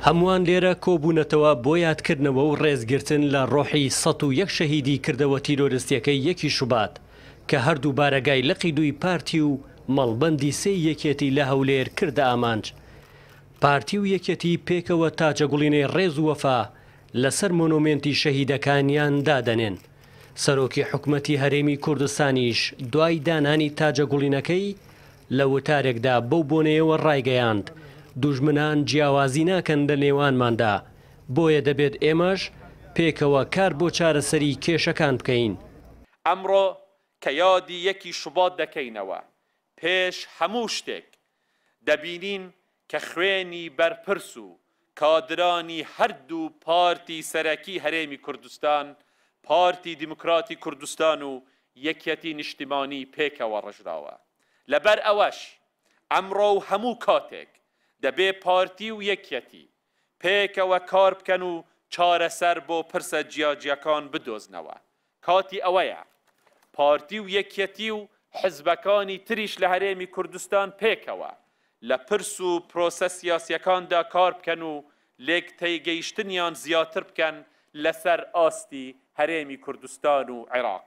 هەمووان لێرە کۆبوونەتەوە بۆ یادکردنەوە و ڕێزگرتن لە ڕۆحی 101 شەهیدی کردەوە تیرۆریستیەکەی 1 شوبات کە هەردوو بارەگای لەقی دوی پارتی و مەڵبەندی سێی یەکێتی لە هەولێر کردە ئامانج. پارتی و یەکێتی پێکەوە تاجەگوڵینەی ڕێز و وەفا لەسەر مۆنومێنتی شەهیدەکانیان دادەنێن. سەرۆکی حکومەتی هەرێمی کوردستانیش دوای دانانی تاجەگوڵینەکەی لە وتارێکدا بەو بۆنەیەوە ڕایگەیاند دوژمنان جیاوازی ناکەن لە نێوانماندا، بۆیە دەبێت ئێمەش پێکەوە کار بۆ چارەسەری کێشەکان بکەین. ئەمڕۆ کە یادی 1 شوبات دەکەینەوە، پێش هەموو شتێک دەبینین کە خوێنی بەرپرس و کادرانی هەردوو پارتی سەرەکی هەرێمی کوردستان، پارتی دیموکراتی کوردستان و یەکێتی نیشتیمانی پێکەوە ڕژراوە. لەبەر ئەوەش ئەمڕۆ و هەموو کاتێک دەبێ پارتی و یەکێتی پێکەوە کار بکەن و چارەسەر بۆ پرسە جیاجیەکان بدۆزنەوە. کاتی ئەوەیە پارتی و یەکێتی و حزبەکانی تریش لە هەرێمی کوردستان پێکەوە لە پرس و پرۆسە سیاسیەکاندا کار بکەن و لێک تێگەیشتنیان زیاتر بکەن لەسەر ئاستی هەرێمی کوردستان و عێراق.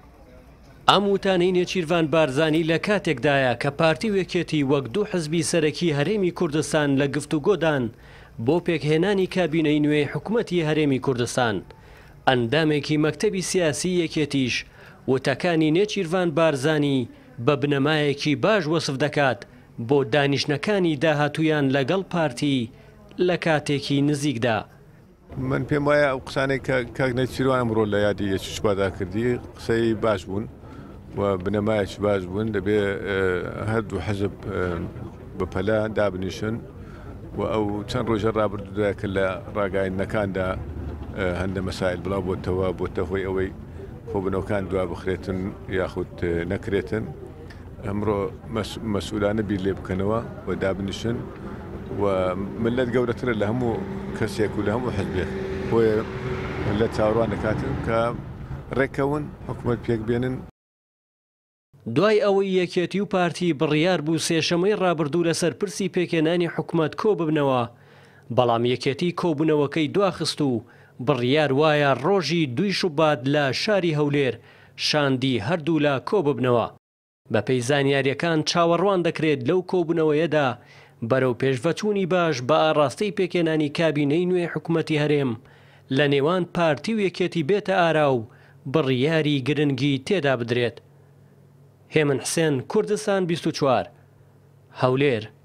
ئەم وتانەی نێچیروان بارزانی لە کاتێکدایە کە پارتی و یەکێتی وەک دوو حزبی سەرەکی هەرێمی کوردستان لە گفتوگۆدان بۆ پێکهێنانی کابینەی نوێی حکوومەتی هەرێمی کوردستان. ئەندامێکی مەکتەبی سیاسی یەکێتیش وتەکانی نێچیروان بارزانی بە بنەمایەکی باش وەسف دەکات بۆ دانیشتنەکانی داهاتوویان لەگەڵ پارتی لە کاتێکی نزیکدا. من پێم وایە ئەو قسانەی کە کاک نێچیروان ئەمڕۆ لە یادی 1 شوبادا کردی قسەی باش بوون و بنەمایەکی باش بوون. دەبێ هەردوو حزب بەپەلا دابنیشن و ئەو چەند ڕۆژە ڕابردوودا کە لە ڕاگەیاندنەکاندا هەندە مەسائل بڵاو بۆتەوە بۆتە هۆی ئەوەی خۆبنەوەکان دوا بخرێتن یاخود نەکرێتن. ئەمڕۆ مەسئولانە بیر لێ بکەنەوە و دابنیشن و ملت گەورەترە لە هەموو کەسێک و لە هەموو حزبێک، بۆیە ملت چاوەڕوان دەکاتن کە ڕێکەون حکوومەت پێک بێنن. دوای ئەوەی یەکێتی و پارتی بڕیار بوو سێشەمەی ڕابردوو لەسەر پرسی پێکهێنانی حکوومەت کۆ ببنەوە، بەڵام یەکێتی کۆبوونەوەکەی دواخست و بڕیار وایە ڕۆژی 2 شوبات لە شاری هەولێر شاندی هەردوو لە کۆ ببنەوە. بە پێی زانیاریەکان چاوەڕوان دەکرێت لەو کۆبوونەوەیەدا بەرەو پێشڤەچوونی باش بە ئاڕاستەی پێکهێنانی کابینەی نوێی حکوومەتی هەرێم لە نێوان پارتی و یەکێتی بێتە ئارا و بڕیاری گرنگی تێدا بدرێت. هێمن حسێن، کوردستان 24، هەولێر.